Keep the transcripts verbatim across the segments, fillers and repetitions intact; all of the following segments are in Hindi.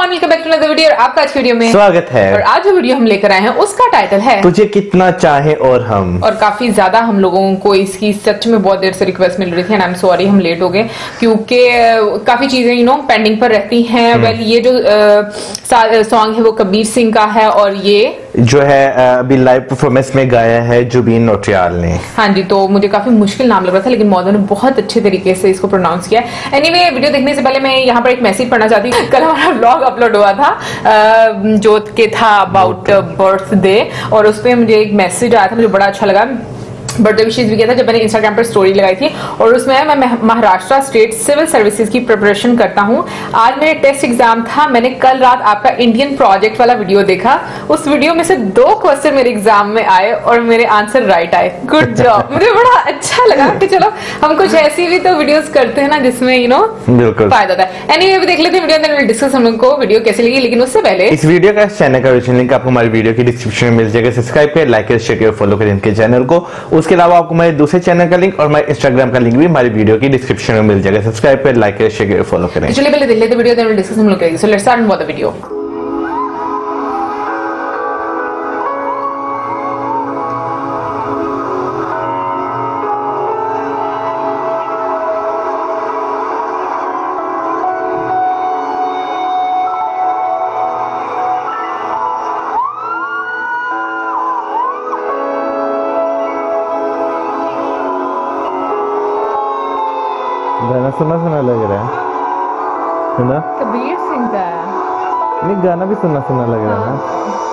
Everyone, welcome back to another video. और आपका आज की वीडियो में स्वागत है। और आज जो वीडियो हम लेकर आए हैं उसका टाइटल है तुझे कितना चाहे और हम। और काफी ज्यादा हम लोगों को इसकी सच में बहुत देर से रिक्वेस्ट मिल रही थी एंड आई एम सॉरी हम लेट हो गए क्योंकि काफी चीजें यू नो पेंडिंग पर रहती हैं। वेल ये जो सॉन्ग है वो कबीर सिंह का है और ये जो है अभी लाइव परफॉर्मेंस में गाया है जुबीन नौटियाल ने। हाँ जी, तो मुझे काफी मुश्किल नाम लग रहा था लेकिन मौजू ने बहुत अच्छे तरीके से इसको प्रोनाउंस किया। एनीवे वीडियो देखने से पहले मैं यहाँ पर एक मैसेज पढ़ना चाहती हूँ। कल हमारा व्लॉग अपलोड हुआ था जोत के था अबाउट बर्थडे और उस पर मुझे एक मैसेज आया था, मुझे बड़ा अच्छा लगा। बर्थडे विशेष भी किया था जब मैंने इंस्टाग्राम पर स्टोरी लगाई थी और उसमें मैं महाराष्ट्र स्टेट सिविल सर्विसेज की प्रिपरेशन करता हूँ। आज मेरे टेस्ट एग्जाम था। मैंने कल रात आपका इंडियन प्रोजेक्ट वाला वीडियो देखा। उस वीडियो में से दो क्वेश्चन मेरे एग्जाम में आए और मेरे आंसर राइट आए। Good job. मुझे बड़ा अच्छा लगा कि चलो हम कुछ ऐसी भी तो वीडियोस करते हैं ना जिसमें यू नो बिल्कुल फायदा होता है। एनीवे अभी देख लेते हैं वीडियो, देन डिस्कस हम लोग को वीडियो कैसी लगी। लेकिन उससे पहले इस वीडियो का चैनल का ओरिजिनल लिंक आपको हमारी वीडियो की डिस्क्रिप्शन में मिल जाएगा। सब्सक्राइब करें, लाइक करें, शेयर करें, फॉलो करें इनके चैनल को। उसके अलावा आपको हमारे दूसरे चैनल का लिंक और हमारे इंस्टाग्राम का लिंक भी हमारी वीडियो की डिस्क्रिप्शन में मिल जाएगा। सब्सक्राइब करें, लाइक करें, शेयर करें, फॉलो करें। चलिए पहले देख लेते वीडियो, देन विल डिस्कस हम लोग करेंगे। So let's start with the video. गाना सुना सुना लग रहा है है ना? कबीर सिंह का नहीं, गाना भी सुना सुना लग रहा है ना?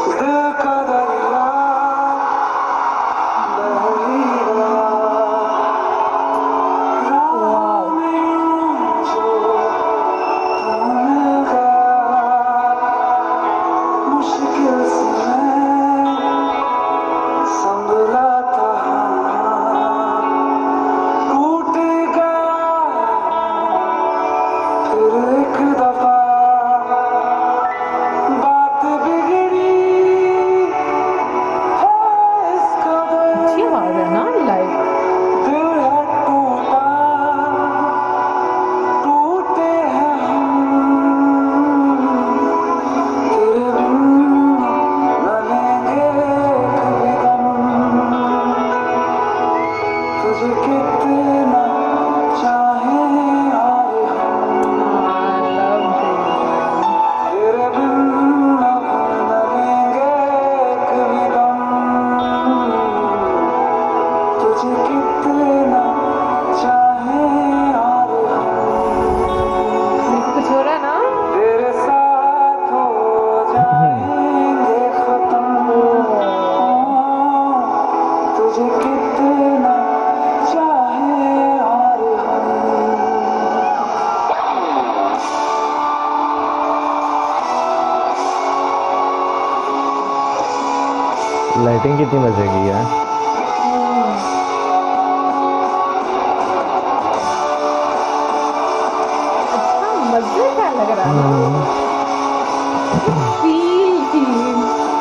लाइटिंग कितनी मजे की है। अच्छा मजे का लग रहा है। फील फील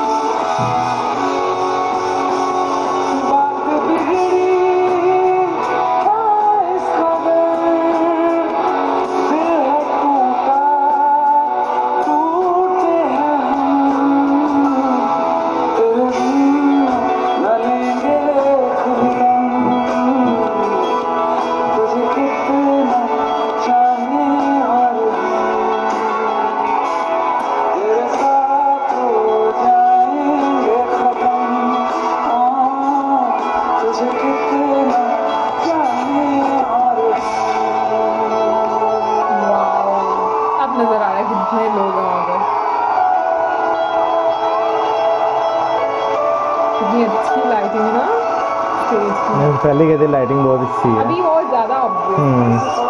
अच्छी लाइटिंग ना स्टेज की। पहले कहते लाइटिंग बहुत अच्छी है, अभी और ज्यादा ऑब्वियस।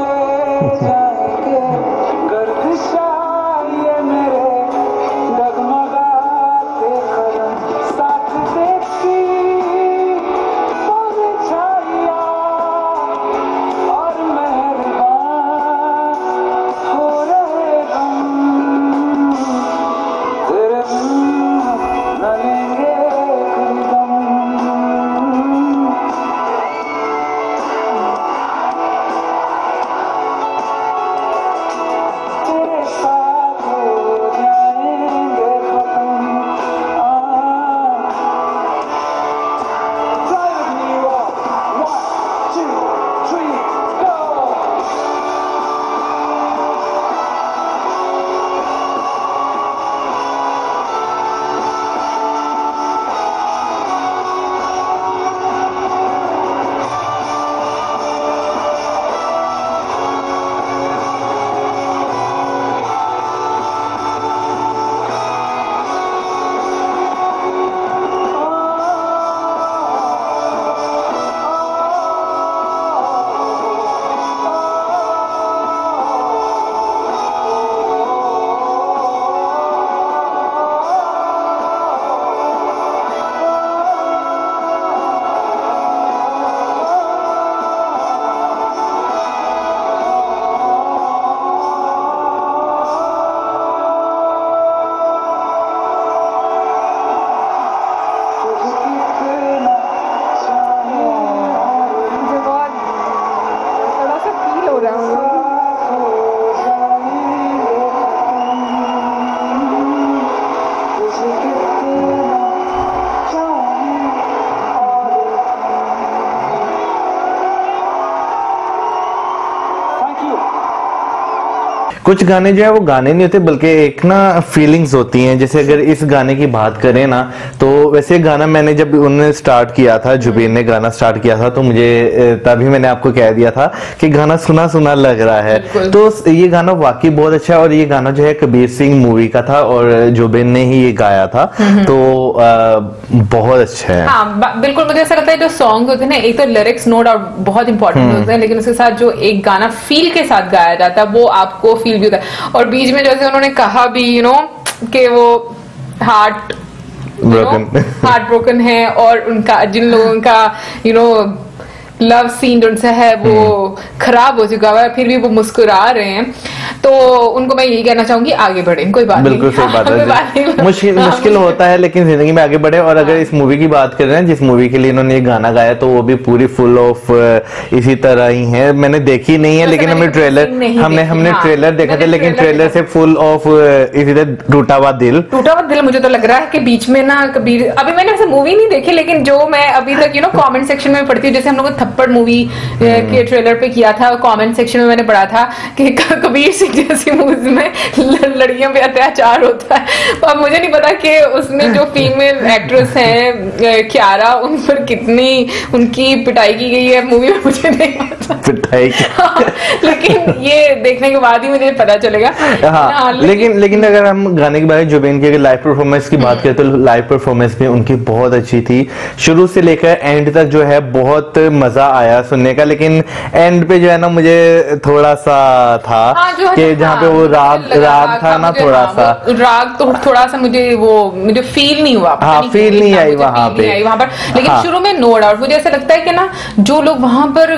जाएंगे गर्दिशा ये मेरे डगमगाते कुछ गाने जो है वो गाने नहीं होते बल्कि एक ना फीलिंग्स होती हैं। जैसे अगर इस गाने की बात करें ना, तो वैसे गाना मैंने जब उन्होंने स्टार्ट किया था, जुबीन ने गाना स्टार्ट किया था, तो मुझे तभी मैंने आपको कह दिया था कि गाना सुना सुना लग रहा है। तो ये गाना वाकई बहुत अच्छा है और ये गाना जो है कबीर सिंह मूवी का था और जुबीन ने ही ये गाया था, तो आ, बहुत अच्छा है। हाँ बिल्कुल, मुझे ऐसा लगता है जो सॉन्ग होते हैं ना, एक तो लिरिक्स नो डाउट बहुत इंपॉर्टेंट होते हैं, लेकिन उसके साथ जो एक गाना फील के साथ गाया जाता है वो आपको फील भी होता है। और बीच में जैसे उन्होंने कहा भी यू नो कि वो हार्ट ब्रोकन हार्ट ब्रोकन है और उनका जिन लोगों का यू नो लव सीन उनसे है वो खराब हो चुका हुआ है, फिर भी वो मुस्कुरा रहे हैं, तो उनको मैं यही कहना चाहूंगी आगे बढ़े, कोई बात बिल्कुल नहीं। सही बात है। मुश्किल मुश्किल होता है लेकिन जिंदगी में आगे बढ़े। और अगर इस मूवी की बात करें ना, जिस मूवी के लिए इन्होंने ये गाना गाया, तो वो भी पूरी फुल ऑफ इसी तरह ही है। मैंने देखी नहीं है लेकिन हमें ट्रेलर हमने हमने ट्रेलर देखा था, लेकिन ट्रेलर से फुल ऑफ इसी तरह टूटा हुआ दिल टूटा हुआ दिल मुझे तो लग रहा है कि बीच में ना कबीर, अभी मैंने वैसे मूवी नहीं देखी, लेकिन जो मैं अभी तक यू नो कमेंट सेक्शन में पढ़ती हूँ, जैसे हम लोग थप्पड़ मूवी के ट्रेलर पे किया था, कमेंट सेक्शन में मैंने पढ़ा था कि कबीर सिंह जैसी मूवीज में लड़कियों पे अत्याचार होता है। अब मुझे नहीं पता कि उसमें जो फीमेल एक्ट्रेस हैं क्यारा, उन पर कितनी उनकी पिटाई की गई है मूवी में, मुझे नहीं पता पिटाई हाँ, लेकिन ये देखने के बाद ही मुझे पता चलेगा। हाँ, हाँ लेकिन, लेकिन लेकिन अगर हम गाने के बारे में जुबीन की लाइव परफॉर्मेंस की बात करें, तो लाइव परफॉर्मेंस भी उनकी बहुत अच्छी थी, शुरू से लेकर एंड तक जो है बहुत मजा आया सुनने का। लेकिन एंड पे जो है ना मुझे थोड़ा सा था हाँ, कि जहाँ पे वो राग राग था ना, थोड़ा सा राग तो थोड़ा सा मुझे वो मुझे फील नहीं हुआ, हाँ फील नहीं आई वहां पे वहां पर। लेकिन हाँ, शुरू में नो डाउट मुझे ऐसा लगता है कि ना जो लोग वहां पर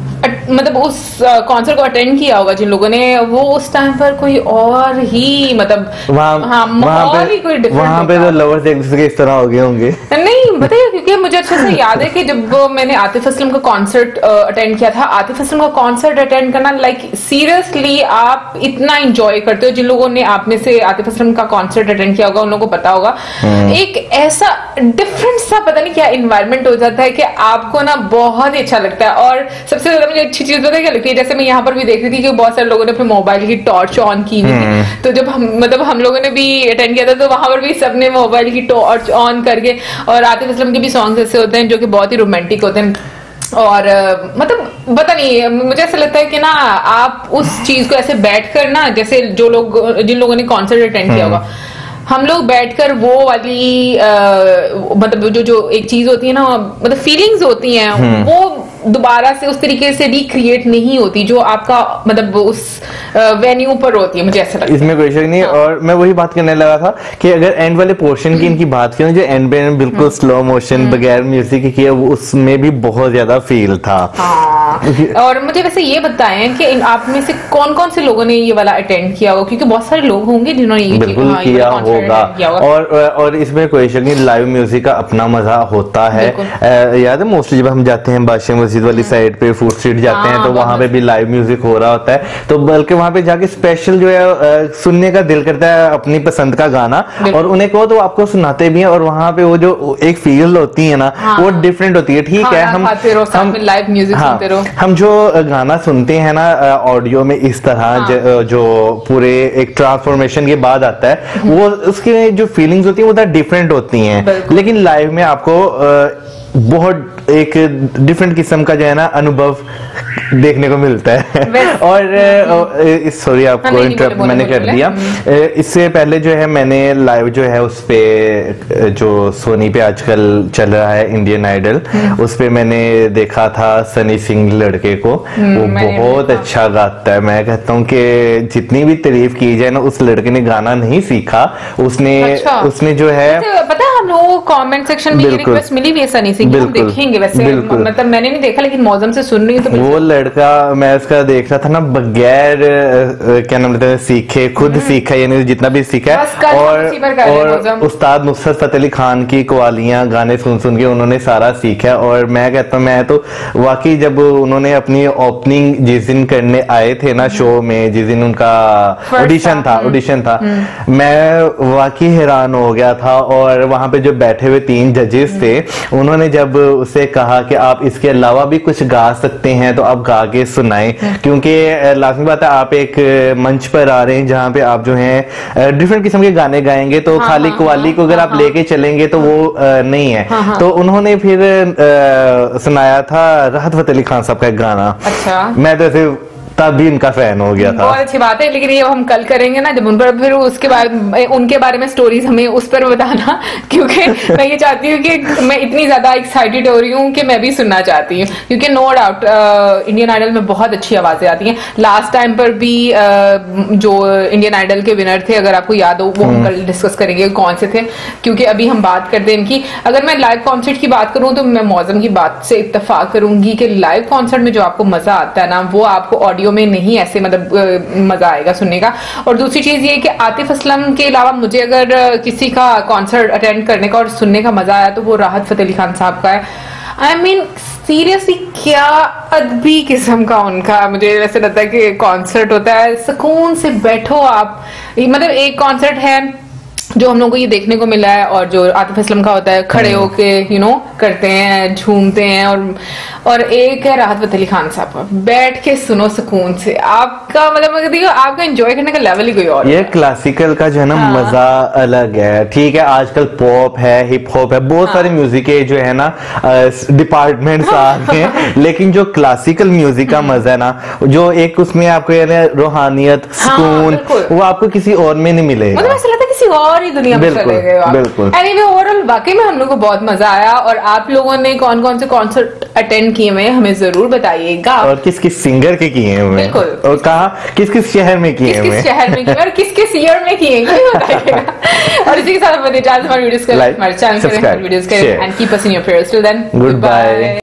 मतलब उस कॉन्सर्ट को अटेंड किया होगा जिन लोगों ने, वो उस टाइम पर कोई और ही मतलब वहाँ हाँ, वहाँ पे कोई वहाँ पे तो लवर्स एक दूसरे के इस तरह हो गए होंगे। नहीं बताइए, क्योंकि मुझे अच्छे से याद है कि जब मैंने आतिफ असलम का कॉन्सर्ट अटेंड किया था, आतिफ असलम का कॉन्सर्ट अटेंड करना लाइक सीरियसली आप इतना एंजॉय करते हो। जिन लोगों ने आप में से आतिफ असलम का कॉन्सर्ट अटेंड किया होगा उन लोगों को पता होगा, एक ऐसा डिफरेंट सा पता नहीं क्या इन्वायरमेंट हो जाता है कि आपको ना बहुत ही अच्छा लगता है। और सबसे ज्यादा मुझे अच्छी चीज पता है क्या लगती है, जैसे मैं यहाँ पर भी देख रही थी कि बहुत सारे लोगों ने अपने मोबाइल की टॉर्च ऑन की हुई थी, तो जब हम मतलब हम लोगों ने भी अटेंड किया था तो वहां पर भी सबने मोबाइल की टॉर्च ऑन करके, और आतिफ असलम के भी सॉन्ग्स ऐसे होते हैं जो कि बहुत ही रोमांटिक होते हैं। और मतलब पता नहीं, मुझे ऐसा लगता है कि ना आप उस चीज को ऐसे बैठ कर ना, जैसे जो लोग जिन लोगों ने कॉन्सर्ट अटेंड किया होगा, हम लोग बैठकर वो वाली आ, मतलब जो जो एक चीज होती है ना, मतलब फीलिंग्स होती हैं, वो दोबारा से उस तरीके से रिक्रिएट नहीं होती जो आपका मतलब उस वेन्यू पर होती है, मुझे ऐसा लगता है। इसमें कोई शक नहीं। हाँ। और मैं वही बात करने लगा था कि अगर एंड वाले पोर्शन की इनकी बात करें, जो एंड पे बिल्कुल स्लो मोशन बगैर म्यूजिक की किया, उसमें भी बहुत ज्यादा फील था। हाँ। और मुझे वैसे ये बताएं कि आप में से कौन कौन से लोगों ने ये वाला अटेंड किया होगा, क्योंकि बहुत सारे लोग होंगे जिन्होंने ये बिल्कुल हाँ, किया होगा। और और इसमें कोई शक नहीं, लाइव म्यूजिक का अपना मजा होता है। याद है मोस्टली जब हम जाते हैं बादशाह मस्जिद वाली साइड पे, फूड स्ट्रीट जाते हैं, तो वहां पे भी लाइव म्यूजिक हो रहा होता है, तो बल्कि वहां पे जाके स्पेशल जो है सुनने का दिल करता है अपनी पसंद का गाना, और उन्हें कहो तो आपको सुनाते भी हैं, और वहां पे वो जो एक फील होती है ना, वो डिफरेंट होती है। ठीक है, हम हम लाइव म्यूजिक सुनते रहो। हम जो गाना सुनते हैं ना ऑडियो में इस तरह, जो पूरे एक ट्रांसफॉर्मेशन के बाद आता है, वो उसकी जो फीलिंग्स होती है वो डिफरेंट होती हैं, लेकिन लाइव में आपको बहुत एक डिफरेंट किस्म का जो है ना अनुभव देखने को मिलता है। और सॉरी आपको इंटरप्ट मैंने कर दिया, इससे पहले जो है मैंने लाइव जो है उस पे जो सोनी पे आजकल चल रहा है इंडियन आइडल, उस पे मैंने देखा था सनी सिंह लड़के को, वो बहुत अच्छा गाता है। मैं कहता हूँ कि जितनी भी तारीफ की जाए ना, उस लड़के ने गाना नहीं सीखा, उसने अच्छा। उसने जो है पता है हम लोगों को कमेंट सेक्शन में रिक्वेस्ट मिली भी है सनी सिंह, हम देखेंगे वैसे, मतलब मैंने नहीं देखा लेकिन मौसम से सुन रही हूँ, तो वो लड़का मैं उसका देख रहा था ना, बगैर क्या नाम लेते हैं सीखे, खुद सीखा, यानी जितना भी सीखा, और, और उस्ताद नुसरत फतेह अली खान की कवालियां गाने सुन सुन के उन्होंने सारा सीखा। और मैं कहता हूँ, मैं तो वाकई जब उन्होंने अपनी ओपनिंग जिस दिन करने आए थे ना शो में, जिस दिन उनका ऑडिशन था ऑडिशन था मैं वाकई हैरान हो गया था। और वहां पे जो बैठे हुए तीन जजेस थे, उन्होंने जब उसे कहा कि आप इसके अलावा भी कुछ गा सकते हैं तो आप गा के सुनाएं, क्योंकि लाजमी बात है आप एक मंच पर आ रहे हैं जहाँ पे आप जो है डिफरेंट किस्म के गाने गाएंगे, तो हाँ, खाली हाँ, कव्वाली को अगर हाँ, आप लेके चलेंगे तो वो आ, नहीं है। हाँ, हाँ, तो उन्होंने फिर आ, सुनाया था राहत फतेह अली खान साहब का एक गाना। अच्छा, मैं तो ऐसे तब भी इनका फैन हो गया था। बहुत अच्छी बात है, लेकिन ये हम कल करेंगे ना जब उन पर, फिर उसके बाद उनके बारे में स्टोरीज हमें उस पर बताना, क्योंकि मैं ये चाहती हूँ कि मैं इतनी ज्यादा एक्साइटेड हो रही हूँ कि मैं भी सुनना चाहती हूँ, क्योंकि नो डाउट इंडियन आइडल में बहुत अच्छी आवाजें आती हैं। लास्ट टाइम पर भी uh, जो इंडियन आइडल के विनर थे, अगर आपको याद हो, वो हम कल डिस्कस करेंगे कौन से थे, क्योंकि अभी हम बात करते हैं इनकी। अगर मैं लाइव कॉन्सर्ट की बात करूँ तो मैं मौसम की बात से इत्तेफाक करूंगी कि लाइव कॉन्सर्ट में जो आपको मजा आता है ना, वो आपको ऑडियो में नहीं ऐसे मतलब मजा आएगा सुनने का। और दूसरी चीज ये कि आतिफ असलम के अलावा मुझे अगर किसी का कॉन्सर्ट अटेंड करने का और सुनने का मजा आया तो वो राहत फतेह अली खान साहब का है। आई मीन सीरियसली क्या अदबी किस्म का उनका, मुझे ऐसे लगता है कि कॉन्सर्ट होता है, सुकून से बैठो आप। मतलब एक कॉन्सर्ट है जो हम लोगों को ये देखने को मिला है, और जो आतिफ असलम का होता है खड़े होके यू नो करते हैं, झूमते हैं, और और एक है राहत फतेह अली खान साहब का, बैठ के सुनो सुकून से। आपका मतलब देखो, आपका एंजॉय करने का लेवल ही कोई और ये है। क्लासिकल का जो है ना, हाँ। मजा अलग है। ठीक है, आजकल पॉप है, हिप हॉप है, बहुत हाँ। सारे म्यूजिक के जो है ना डिपार्टमेंट्स आ गए हैं, लेकिन जो क्लासिकल म्यूजिक का मजा है ना, जो एक उसमें आपको रूहानियत, सुकून, वो आपको किसी और में नहीं मिलेगा। मतलब ऐसा लगता है किसी और ही दुनिया में चले गए आप। बिल्कुल। एनीवे ओवरऑल वाकई में हम लोग को बहुत मजा आया, और आप लोगों ने कौन कौन से कॉन्सर्ट अटेंड किए हुए हमें जरूर बताइएगा, और किस किस सिंगर के किए हुए, बिल्कुल, और कहा किस किस शहर में किए हुए, किस किस शहर में किए और किस किस ईयर में किए, ये बताइएगा। और इसी के साथ हमारे चैनल पर वीडियोस को हमारे चैनल पर वीडियोस करें and keep us in your prayers. Till then, good bye.